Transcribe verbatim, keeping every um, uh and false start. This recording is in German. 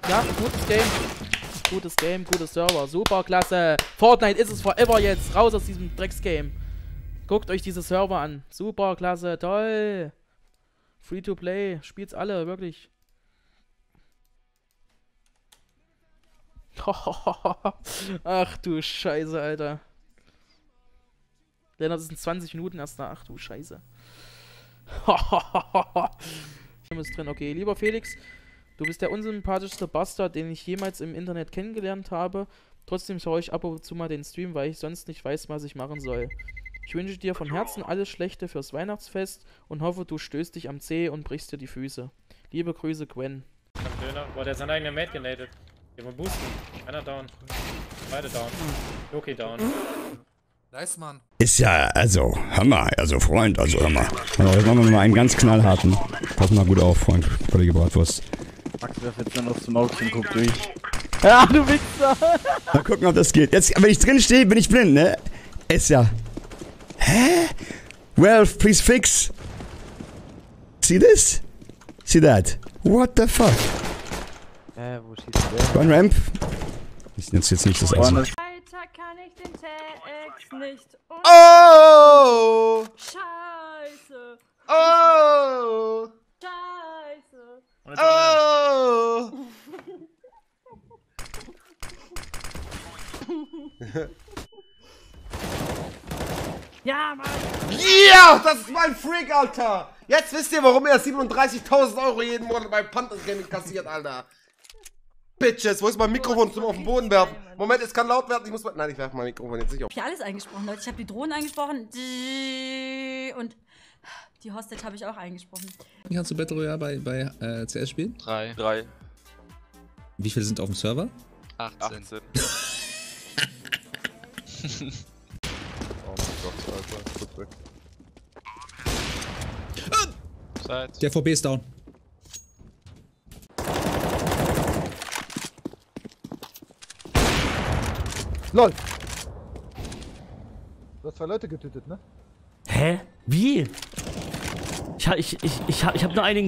Ja, gutes Game. Gutes Game, gutes Server. Super, klasse. Fortnite ist es forever jetzt. Raus aus diesem Drecksgame. Guckt euch diese Server an. Super, klasse, toll. Free to play. Spielt's alle, wirklich. Ach du Scheiße, Alter. Lennart, das sind zwanzig Minuten erst nach. Ach du Scheiße. ist drin. Okay, lieber Felix, du bist der unsympathischste Bastard, den ich jemals im Internet kennengelernt habe. Trotzdem schaue ich ab und zu mal den Stream, weil ich sonst nicht weiß, was ich machen soll. Ich wünsche dir von Herzen alles Schlechte fürs Weihnachtsfest und hoffe, du stößt dich am Zeh und brichst dir die Füße. Liebe Grüße, Gwen. Boah, der hat seinen eigenen Mate genadet. Wir wollen boosten. Einer down. Beide down. Loki down. Nice, Mann. Ist ja, also, hör mal, also Freund, also hör mal. Also, jetzt machen wir mal einen ganz knallharten. Pass mal gut auf, Freund, Kollege Bratwurst. Max werf jetzt dann aufs Maul und guck durch. Ja, du Wichser! Mal gucken, ob das geht. Jetzt, wenn ich drin stehe, bin ich blind, ne? Ist ja. Hä? Ralph, please fix. See this? See that? What the fuck? Hä, wo schießt der? One Ramp. Ich nutze jetzt nicht das aus. Alter, kann ich den Text nicht. Oh! Oh! Scheiße! Oh! Scheiße! Oh! Ja, Mann! Ja, das ist mein Freak, Alter! Jetzt wisst ihr, warum er siebenunddreißigtausend Euro jeden Monat bei Panthers Gaming kassiert, Alter. Bitches, wo ist mein Mikrofon zum auf den Boden werfen? Moment, es kann laut werden, ich muss mal... Nein, ich werfe mein Mikrofon jetzt nicht auf. Ich habe alles eingesprochen, Leute. Ich habe die Drohnen eingesprochen und die Hostage habe ich auch eingesprochen. Wie kannst du Battle Royale bei, bei äh, C S spielen? Drei. Drei. Wie viele sind auf dem Server? achtzehn. achtzehn. Oh mein Gott, Alter. Gut weg. Ah! Der V B ist down. LOL! Du hast zwei Leute getötet, ne? Hä? Wie? Ich, ich, ich, ich, ich hab nur einen